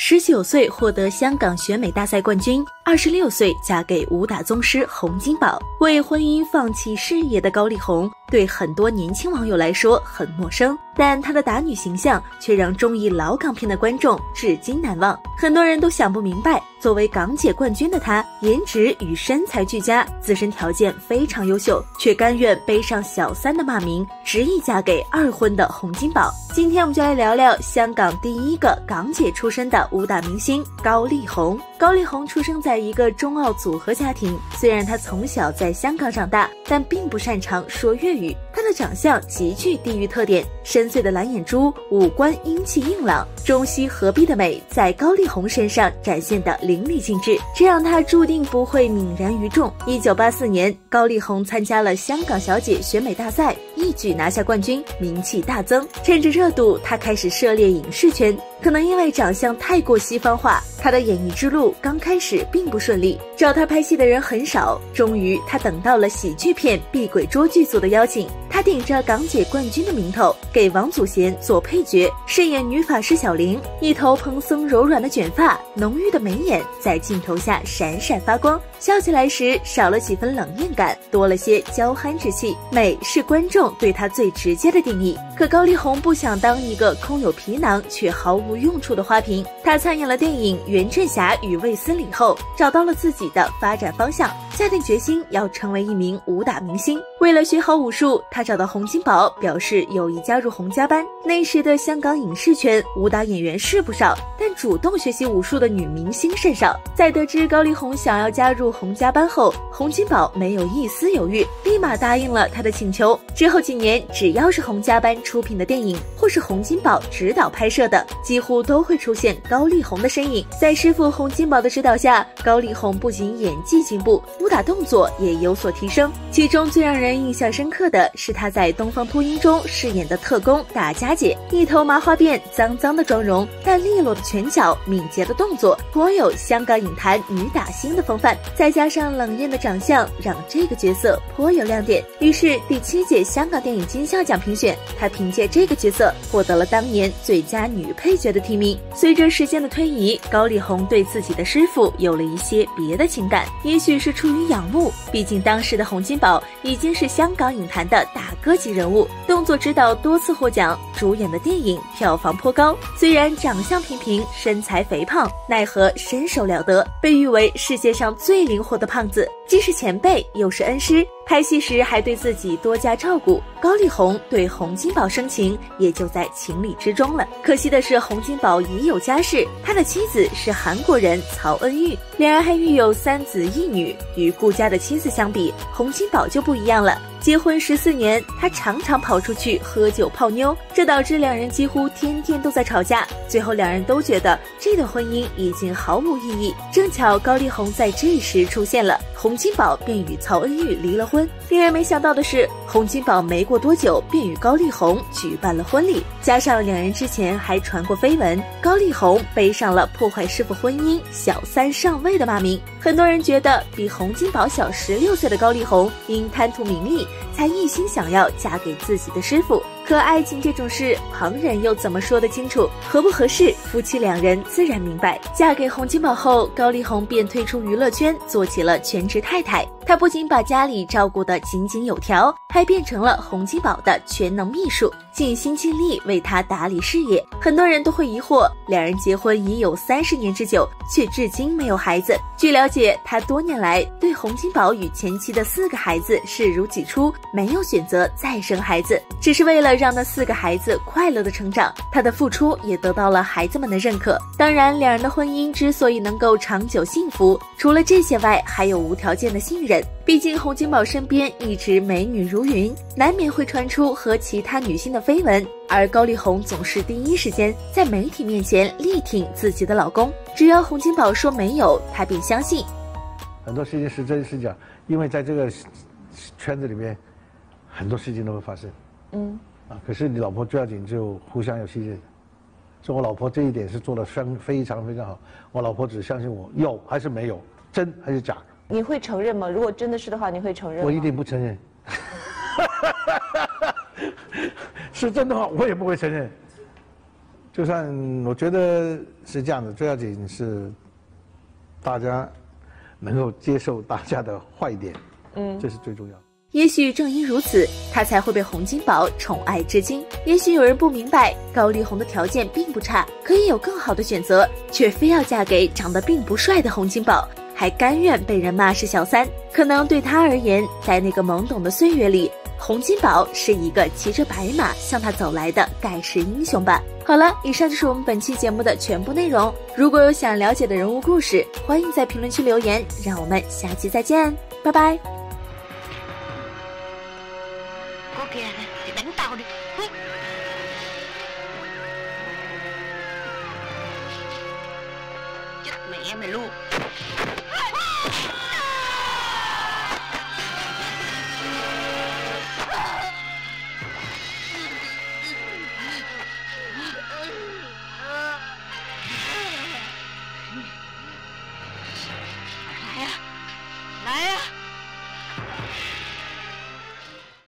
19岁获得香港选美大赛冠军，26岁嫁给武打宗师洪金宝，为婚姻放弃事业的高丽红，对很多年轻网友来说很陌生，但她的打女形象却让中意老港片的观众至今难忘。很多人都想不明白，作为港姐冠军的她，颜值与身材俱佳，自身条件非常优秀，却甘愿背上小三的骂名，执意嫁给二婚的洪金宝。今天我们就来聊聊香港第一个港姐出身的武打明星高丽红。高丽红出生在一个中澳组合家庭，虽然她从小在香港长大，但并不擅长说粤语。她的长相极具地域特点，深邃的蓝眼珠，五官英气硬朗，中西合璧的美在高丽红身上展现得淋漓尽致，这让她注定不会泯然于众。1984年，高丽红参加了香港小姐选美大赛，一举拿下冠军，名气大增。趁着热度，她开始涉猎影视圈。可能因为长相太过西方化，她的演艺之路刚开始并不顺利，找她拍戏的人很少。终于，她等到了喜剧片《碧鬼捉》剧组的邀请，她顶着港姐冠军的名头，给王祖贤做配角，饰演女法师小玲。一头蓬松柔软的卷发，浓郁的眉眼在镜头下闪闪发光，笑起来时少了几分冷艳感，多了些娇憨之气。美是观众对她最直接的定义。可高丽红不想当一个空有皮囊却毫无用处的花瓶，她参演了电影《袁振侠与卫斯理》后，找到了自己的发展方向，下定决心要成为一名武打明星。为了学好武术，她找到洪金宝，表示有意加入洪家班。那时的香港影视圈武打演员是不少，但主动学习武术的女明星甚少。在得知高丽红想要加入洪家班后，洪金宝没有一丝犹豫，立马答应了她的请求。之后几年，只要是洪家班出品的电影，或是洪金宝指导拍摄的，几乎都会出现高丽红的身影。在师傅洪金宝的指导下，高丽红不仅演技进步，武打动作也有所提升。其中最让人印象深刻的是她在《东方秃鹰》中饰演的特工大家姐，一头麻花辫，脏脏的妆容，但利落的拳脚，敏捷的动作，颇有香港影坛女打星的风范。再加上冷艳的长相，让这个角色颇有亮点。于是第7届香港电影金像奖评选，她凭借这个角色获得了当年最佳女配角的提名。随着时间的推移，高丽红对自己的师傅有了一些别的情感，也许是出于仰慕，毕竟当时的洪金宝已经是香港影坛的大哥级人物，动作指导多次获奖，主演的电影票房颇高。虽然长相平平，身材肥胖，奈何身手了得，被誉为世界上最灵活的胖子，既是前辈又是恩师。拍戏时还对自己多加照顾，高丽红对洪金宝生情也就在情理之中了。可惜的是，洪金宝已有家室，他的妻子是韩国人曹恩玉，两人还育有3子1女。与顾家的妻子相比，洪金宝就不一样了。结婚14年，他常常跑出去喝酒泡妞，这导致两人几乎天天都在吵架。最后两人都觉得这段婚姻已经毫无意义。正巧高丽红在这时出现了，洪金宝便与曹恩玉离了婚。令人没想到的是，洪金宝没过多久便与高丽红举办了婚礼，加上两人之前还传过绯闻，高丽红背上了破坏师傅婚姻、小三上位的骂名。很多人觉得比洪金宝小16岁的高丽红因贪图名利，才一心想要嫁给自己的师傅。可爱情这种事，旁人又怎么说得清楚？合不合适，夫妻两人自然明白。嫁给洪金宝后，高丽红便退出娱乐圈，做起了全职太太。她不仅把家里照顾得井井有条，还变成了洪金宝的全能秘书，尽心尽力为他打理事业。很多人都会疑惑，两人结婚已有30年之久，却至今没有孩子。据了解，他多年来对洪金宝与前妻的4个孩子视如己出，没有选择再生孩子，只是为了让那4个孩子快乐的成长。他的付出也得到了孩子们的认可。当然，两人的婚姻之所以能够长久幸福，除了这些外，还有无条件的信任。毕竟洪金宝身边一直美女如云，难免会传出和其他女性的绯闻，而高丽红总是第一时间在媒体面前力挺自己的老公，只要洪金宝说没有，她便相信。 很多事情是真是假，因为在这个圈子里面，很多事情都会发生。可是你老婆最要紧就互相有信任，所以我老婆这一点是做得非常非常好。我老婆只相信我有还是没有，真还是假。 你会承认吗？如果真的是的话，你会承认吗？ 我一定不承认。是真的话，我也不会承认。 就算我觉得是这样的，最要紧是大家能够接受大家的坏点，这是最重要的。 也许正因如此，她才会被洪金宝宠爱至今。也许有人不明白，高丽红的条件并不差，可以有更好的选择，却非要嫁给长得并不帅的洪金宝，还甘愿被人骂是小三。可能对她而言，在那个懵懂的岁月里，洪金宝是一个骑着白马向她走来的盖世英雄吧。好了，以上就是我们本期节目的全部内容。如果有想了解的人物故事，欢迎在评论区留言，让我们下期再见，拜拜。 Kìa thì đánh tao đi. Chết mẹ mày luôn.